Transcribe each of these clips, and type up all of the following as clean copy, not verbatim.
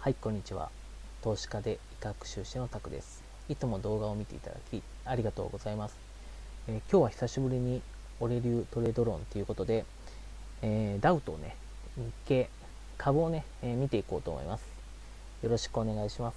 はい、こんにちは。投資家で医科学修士のタクです。いつも動画を見ていただきありがとうございます。今日は久しぶりに俺流トレード論ということで、ダウとね、日経、株をね、見ていこうと思います。よろしくお願いします。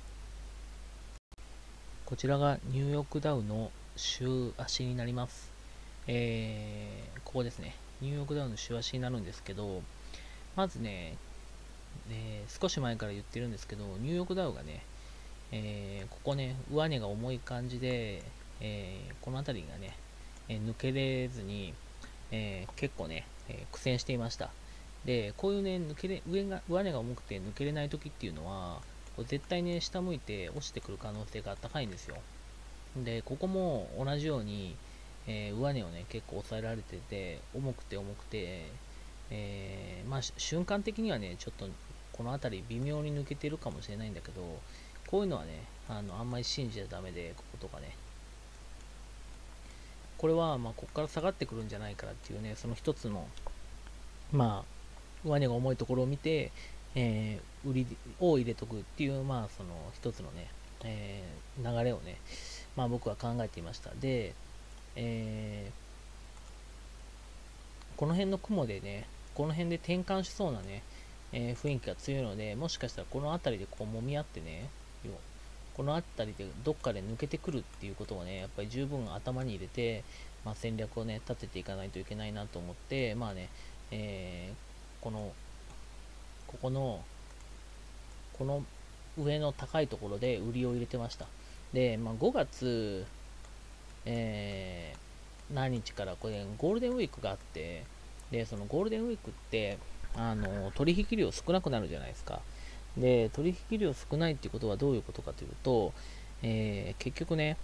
こちらがニューヨークダウの週足になります。ここですね。ニューヨークダウの週足になるんですけど、まずね、少し前から言ってるんですけど、ニューヨークダウがね、ここね、上値が重い感じで、この辺りがね、抜けれずに、結構ね、苦戦していました。で、こういうね、上値が重くて抜けれない時っていうのは、これ絶対ね、下向いて落ちてくる可能性が高いんですよ。で、ここも同じように、上値をね、結構抑えられてて、重くて重くて、まあ、瞬間的にはね、ちょっとこの辺り微妙に抜けてるかもしれないんだけど、こういうのはね、あんまり信じちゃダメで、こことかね。これは、まあ、ここから下がってくるんじゃないからっていうね、その一つの、まあ、上値が重いところを見て、売りを入れとくっていう、まあ、その一つのね、流れをね、まあ、僕は考えていました。で、この辺の雲でね、この辺で転換しそうなね、雰囲気が強いので、もしかしたらこの辺りでこう揉み合ってね、この辺りでどっかで抜けてくるっていうことをね、やっぱり十分頭に入れて、まあ、戦略をね、立てていかないといけないなと思って、まあね、この、ここの、この上の高いところで売りを入れてました。で、まあ、5月、何日からこれゴールデンウィークがあって、で、そのゴールデンウィークって、取引量少なくなるじゃないですか。で、取引量少ないっていうことはどういうことかというと、結局ね、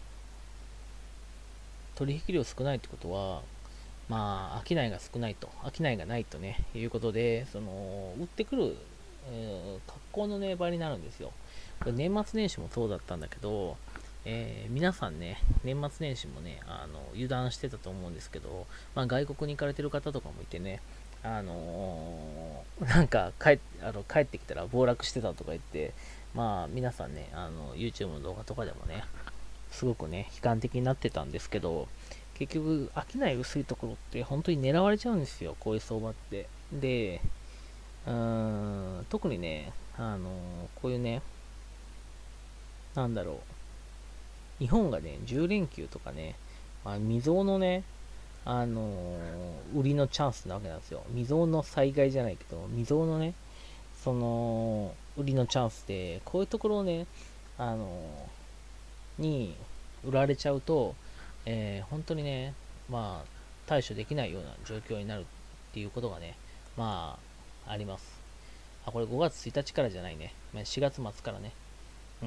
取引量少ないってことは、まあ、商いが少ないと、商いがないとね、いうことで、その、売ってくる、格好のね、場になるんですよ。これ年末年始もそうだったんだけど、皆さんね、年末年始もね、油断してたと思うんですけど、まあ、外国に行かれてる方とかもいてね、なんか帰ってきたら暴落してたとか言って、まあ、皆さんね、YouTube の動画とかでもね、すごくね、悲観的になってたんですけど、結局、商い薄いところって本当に狙われちゃうんですよ、こういう相場って。で、特にね、こういうね、なんだろう、日本がね、10連休とかね、まあ、未曾有のね、売りのチャンスなわけなんですよ。未曾有の災害じゃないけど、未曾有のね、その、売りのチャンスで、こういうところをね、あのに売られちゃうと、本当にね、まあ、対処できないような状況になるっていうことがね、まあ、あります。あ、これ5月1日からじゃないね。4月末からね。うん。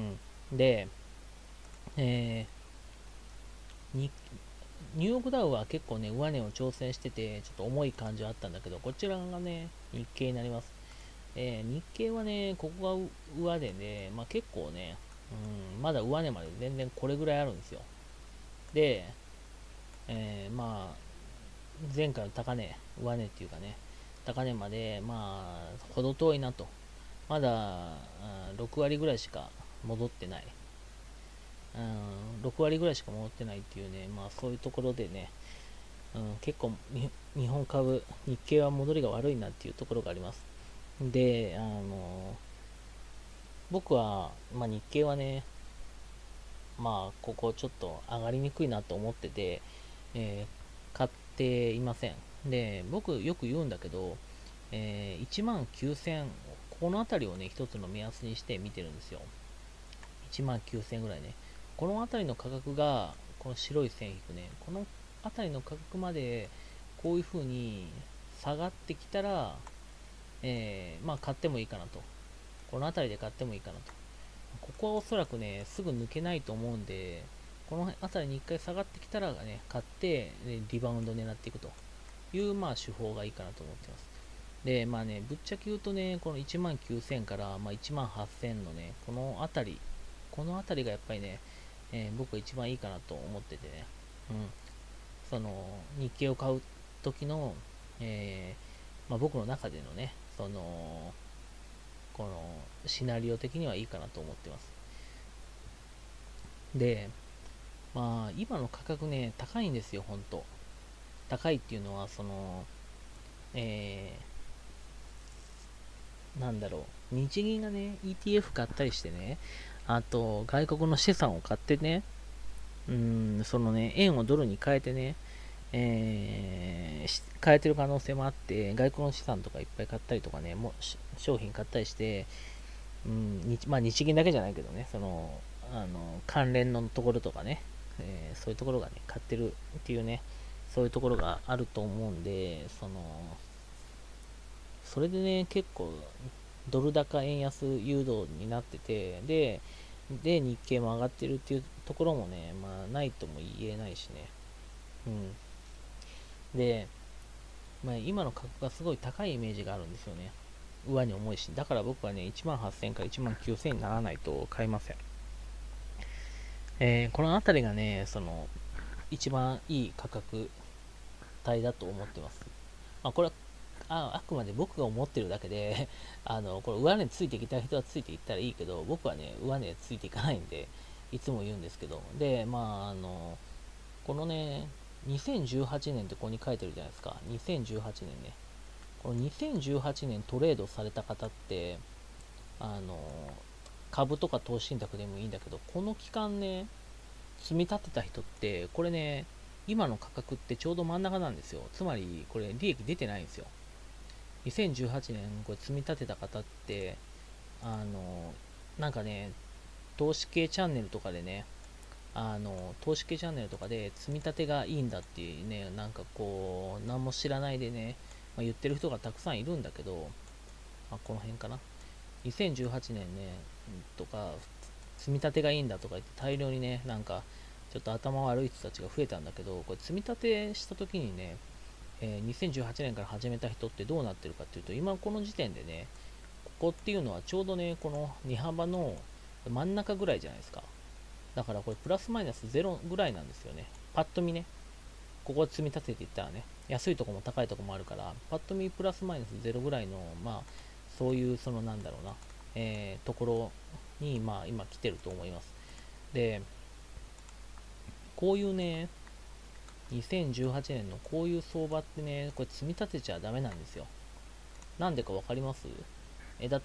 で、えにニューヨークダウは結構ね、上値を挑戦してて、ちょっと重い感じはあったんだけど、こちらがね、日経になります。日経はね、ここが上値で、まあ結構ね、まだ上値まで全然これぐらいあるんですよ。で、まあ、前回の高値、上値っていうかね、高値まで、まあ、程遠いなと。まだ、6割ぐらいしか戻ってない。6割ぐらいしか戻ってないっていうね、まあそういうところでね、結構日本株、日経は戻りが悪いなっていうところがあります。で、僕は、まあ日経はね、まあここちょっと上がりにくいなと思ってて、買っていません。で、僕よく言うんだけど、1万9000、この辺りをね、一つの目安にして見てるんですよ。1万9000ぐらいね。この辺りの価格が、この白い線引くね、この辺りの価格まで、こういう風に下がってきたら、まあ買ってもいいかなと。この辺りで買ってもいいかなと。ここはおそらくね、すぐ抜けないと思うんで、この辺りに一回下がってきたらね、買って、リバウンド狙っていくという、まあ手法がいいかなと思ってます。で、まあね、ぶっちゃけ言うとね、この1万9000から、まあ、1万8000のね、この辺りがやっぱりね、僕が一番いいかなと思っててね、うん、その、日経を買う時の、まあ、僕の中でのね、その、このシナリオ的にはいいかなと思ってます。で、まあ、今の価格ね、高いんですよ、ほんと。高いっていうのは、えなんだろう、日銀がね、ETF 買ったりしてね、あと、外国の資産を買ってね、そのね、円をドルに変えてね、変えてる可能性もあって、外国の資産とかいっぱい買ったりとかね、商品買ったりして、まあ日銀だけじゃないけどね、関連のところとかね、そういうところがね、買ってるっていうね、そういうところがあると思うんで、それでね、結構、ドル高円安誘導になってて、で、日経も上がってるっていうところもね、まあ、ないとも言えないしね。うん。で、まあ、今の価格がすごい高いイメージがあるんですよね。上に重いし。だから僕はね、1万8000から1万9000にならないと買いません。この辺りがね、一番いい価格帯だと思ってます。まあ、これはあくまで僕が思ってるだけでこれ上値ついていきたい人はついていったらいいけど、僕はね、上値ついていかないんで、いつも言うんですけど、で、まあ、このね、2018年ってここに書いてるじゃないですか。2018年ね。この2018年トレードされた方って、あの、株とか投資信託でもいいんだけど、この期間ね、積み立てた人って、これね、今の価格ってちょうど真ん中なんですよ。つまり、これ利益出てないんですよ。2018年これ積み立てた方って、なんかね、投資系チャンネルとかでね、投資系チャンネルとかで積み立てがいいんだっていうね、なんかこう、何も知らないでね、言ってる人がたくさんいるんだけど、この辺かな。2018年ね、とか、積み立てがいいんだとか言って大量にね、なんか、ちょっと頭悪い人たちが増えたんだけど、これ積み立てした時にね、2018年から始めた人ってどうなってるかっていうと、今この時点でね、ここっていうのはちょうどね、この2幅の真ん中ぐらいじゃないですか。だからこれプラスマイナスゼロぐらいなんですよね。パッと見ね、ここ積み立てていったらね、安いとこも高いとこもあるから、パッと見プラスマイナスゼロぐらいの、まあ、そういうなんだろうな、ところに、まあ、今来てると思います。で、こういうね、2018年のこういう相場ってね、これ積み立てちゃダメなんですよ。なんでかわかります？だって、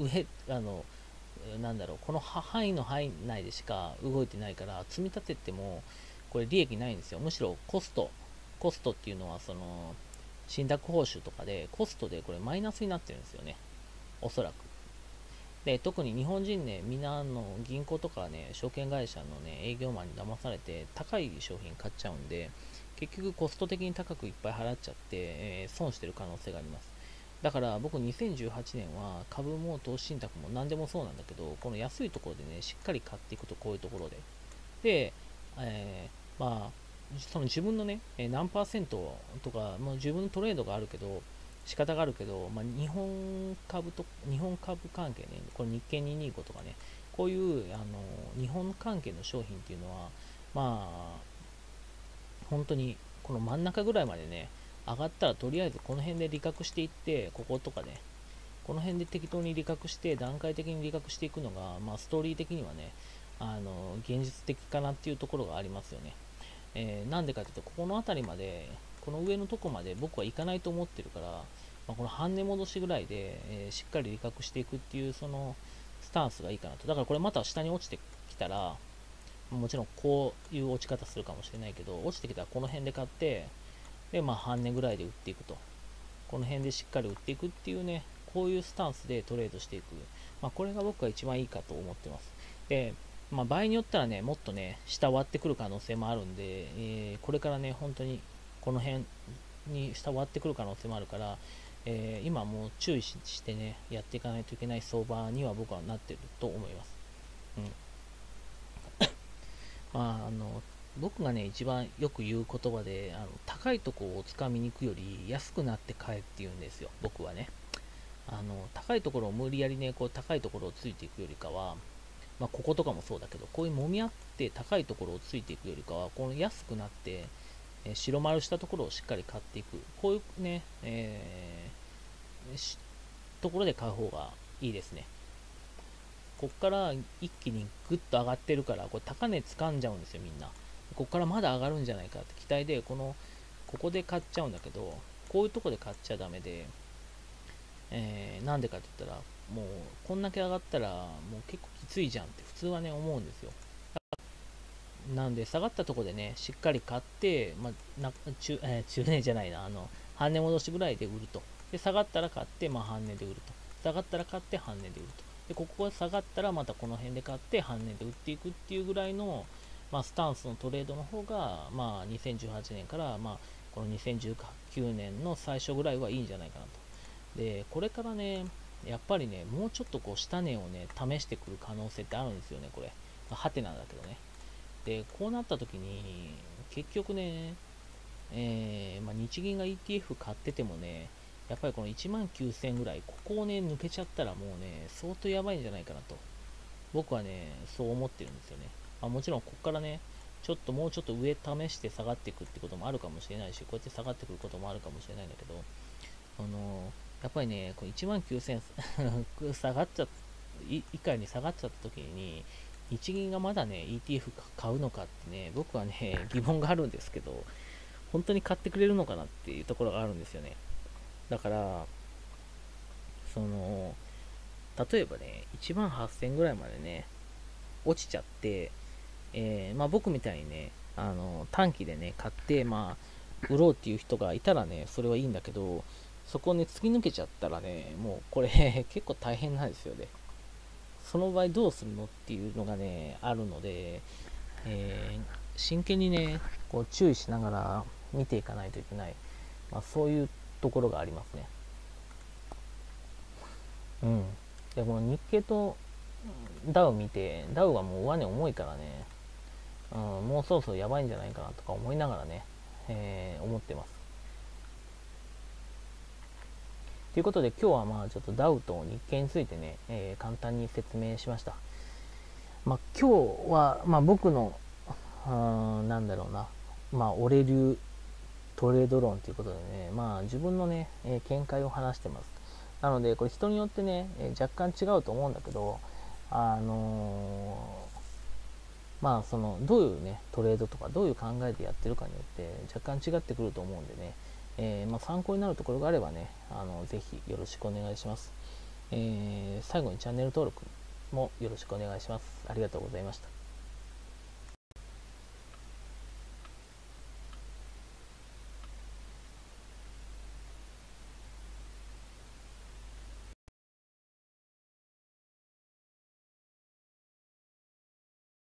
なんだろう、この範囲の範囲内でしか動いてないから、積み立てても、これ利益ないんですよ。むしろコストっていうのは、信託報酬とかで、コストでこれマイナスになってるんですよね。おそらく。で、特に日本人ね、みんな銀行とかね、証券会社のね、営業マンに騙されて、高い商品買っちゃうんで、結局コスト的に高くいっぱい払っちゃって、損してる可能性があります。だから僕2018年は株も投資信託も何でもそうなんだけど、この安いところでね、しっかり買っていくとこういうところで。で、まあ、その自分のね、何パーセントとか、まあ、自分のトレードがあるけど、仕方があるけど、まあ、日本株関係ね、これ日経225とかね、こういう日本関係の商品っていうのは、まあ、本当にこの真ん中ぐらいまでね、上がったらとりあえずこの辺で利確していって、こことかね、この辺で適当に利確して、段階的に利確していくのが、まあ、ストーリー的にはね、現実的かなっていうところがありますよね。なんでかというと、ここの辺りまで、この上のとこまで僕は行かないと思ってるから、まあ、この半値戻しぐらいで、しっかり利確していくっていうスタンスがいいかなと。だからこれまた下に落ちてきたら、もちろんこういう落ち方するかもしれないけど、落ちてきたらこの辺で買って、で、まあ半値ぐらいで売っていくと。この辺でしっかり売っていくっていうね、こういうスタンスでトレードしていく。まあこれが僕は一番いいかと思ってます。で、まあ場合によったらね、もっとね、下割ってくる可能性もあるんで、これからね、本当にこの辺に下割ってくる可能性もあるから、今もう注意してね、やっていかないといけない相場には僕はなってると思います。うん。まあ、僕がね、一番よく言う言葉で、高いとこを掴みに行くより安くなって買えって言うんですよ、僕はね。高いところを無理やりね、こう高いところをついていくよりかは、まあ、こことかもそうだけど、こういう揉み合って高いところをついていくよりかは、この安くなって、白丸したところをしっかり買っていく。こういうね、ところで買う方がいいですね。 こっから一気にグッと上がってるから、これ高値掴んじゃうんですよ、みんな。こっからまだ上がるんじゃないかって期待で、ここで買っちゃうんだけど、こういうとこで買っちゃダメで、なんでかって言ったら、もうこんだけ上がったら、もう結構きついじゃんって普通はね、思うんですよ。なんで、下がったとこでね、しっかり買って、中値じゃないな、半値戻しぐらいで売ると。で、下がったら買って、半値で売ると。下がったら買って、半値で売ると。で、ここが下がったら、またこの辺で買って、半値で売っていくっていうぐらいの、スタンスのトレードの方が、2018年から、この2019年の最初ぐらいはいいんじゃないかなと。で、これからね、やっぱりね、もうちょっと下値をね、試してくる可能性ってあるんですよね、これ。ハテナだけどね。で、こうなった時に、結局ね、日銀が ETF 買っててもね、やっぱりこの1万9000ぐらい、ここをね、抜けちゃったらもうね、相当やばいんじゃないかなと。僕はね、そう思ってるんですよね。もちろん、ここからね、もうちょっと上試して下がっていくってこともあるかもしれないし、こうやって下がってくることもあるかもしれないんだけど、やっぱりね、この1万9000下がっちゃっ以下に下がっちゃった時に、日銀がまだね、ETF 買うのかってね、僕はね、疑問があるんですけど、本当に買ってくれるのかなっていうところがあるんですよね。だから、その、例えばね、1万8000ぐらいまでね、落ちちゃって、僕みたいにね、短期でね、買って、売ろうっていう人がいたらね、それはいいんだけど、そこをね、突き抜けちゃったらね、もうこれ結構大変なんですよね。その場合どうするのっていうのがね、あるので、真剣にね、こう注意しながら見ていかないといけない、そういうところがありますね。うん。で、この日経とダウ見て、ダウはもう上値重いからね、もうそろそろやばいんじゃないかなとか思いながらね、思ってます。ということで今日はちょっとダウと日経についてね、簡単に説明しました。今日は、僕の、なんだろうな、俺流トレード論ということでね、自分のね、見解を話してます。なので、これ人によってね、若干違うと思うんだけど、どういうね、トレードとか、どういう考えでやってるかによって若干違ってくると思うんでね、参考になるところがあればね、ぜひよろしくお願いします。最後にチャンネル登録もよろしくお願いします。ありがとうございました。